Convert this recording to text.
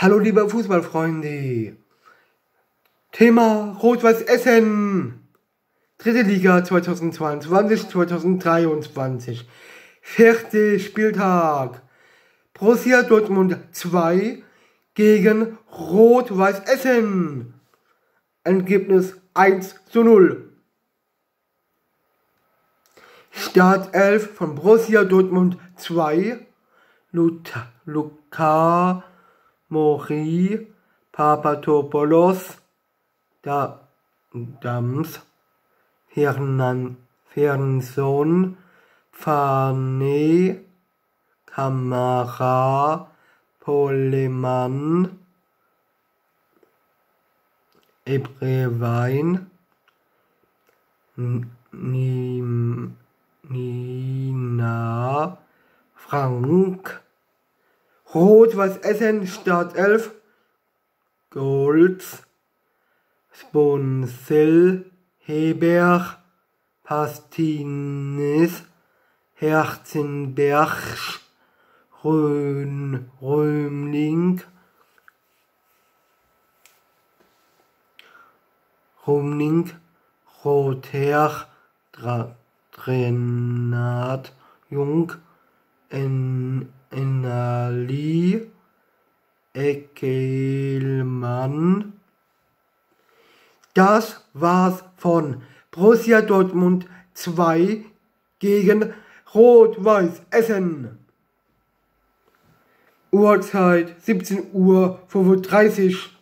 Hallo liebe Fußballfreunde, Thema Rot-Weiß Essen, dritte Liga 2022-2023, vierter Spieltag, Borussia Dortmund 2 gegen Rot-Weiß Essen, Ergebnis 1:0. Startelf von Borussia Dortmund 2, Luka Mori, Papadopoulos, Dams, Fernson, Fane, Kamara, Poleman, Ebrewein, Nina, Frank, Rot-Weiß Essen Startelf, Golds, Sponsel, Heber, Pastines, Herzenberg, Römling, Rother, Trenat, Jung, Enali, Eckelmann. Das war's von Borussia Dortmund 2 gegen Rot-Weiß Essen. Uhrzeit 17:35 Uhr.